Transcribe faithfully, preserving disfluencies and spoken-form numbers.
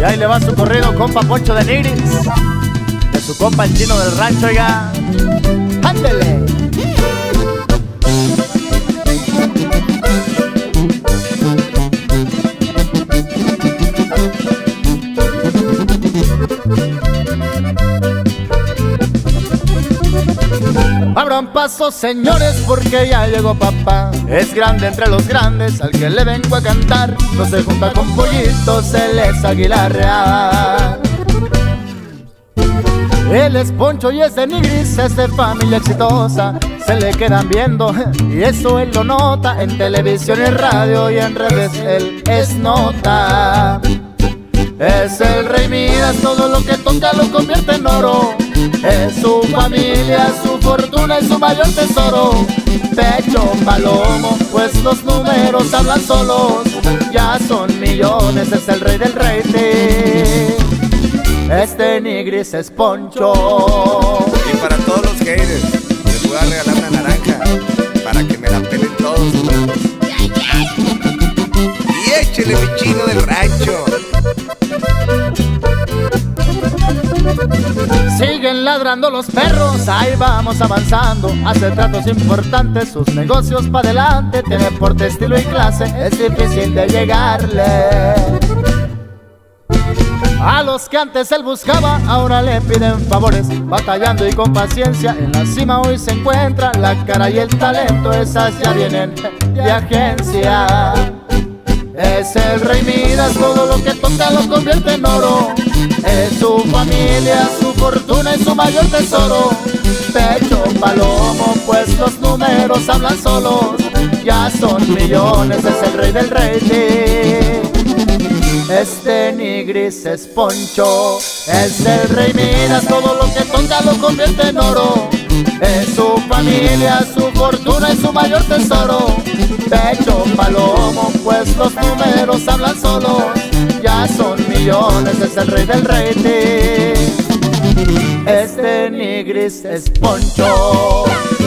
Y ahí le va su corrido, compa Poncho de Nigris, de su compa el Chino del Rancho, oiga. ¡Ándele! Abran paso, señores, porque ya llegó papá. Es grande entre los grandes, al que le vengo a cantar. No se junta con pollitos, él es Águila Real. Él es Poncho y es de Nigris, es de familia exitosa. Se le quedan viendo y eso él lo nota. En televisión y radio y en redes él es nota. Es el Rey Midas, todo lo que toca lo convierte en oro. Es su familia, su fortuna y su mayor tesoro. Pecho palomo, pues los números hablan solos. Ya son millones, es el rey del rating. Este Nigris es Poncho. Y para todos los haters, les voy a regalar una naranja para que me la pelen todos. Y échele mi Chino del Rancho. Siguen ladrando los perros, ahí vamos avanzando. Hace tratos importantes, sus negocios pa' adelante. Tiene porte, estilo y clase, es difícil de llegarle. A los que antes él buscaba, ahora le piden favores. Batallando y con paciencia, en la cima hoy se encuentra. La cara y el talento, esas ya vienen de agencia. Es el Rey Midas, todo lo que toca lo convierte en oro. Es su familia, su fortuna y su mayor tesoro. Pecho palomo, pues los números hablan solos. Ya son millones, es el rey del rating. Este Nigris es Poncho. Es el Rey Midas, todo lo que toca lo convierte en oro. Es su familia, su fortuna y su mayor tesoro. Pecho palomo, pues los números hablan solos. Ya son millones, es el rey del rating. Este Nigris es Poncho.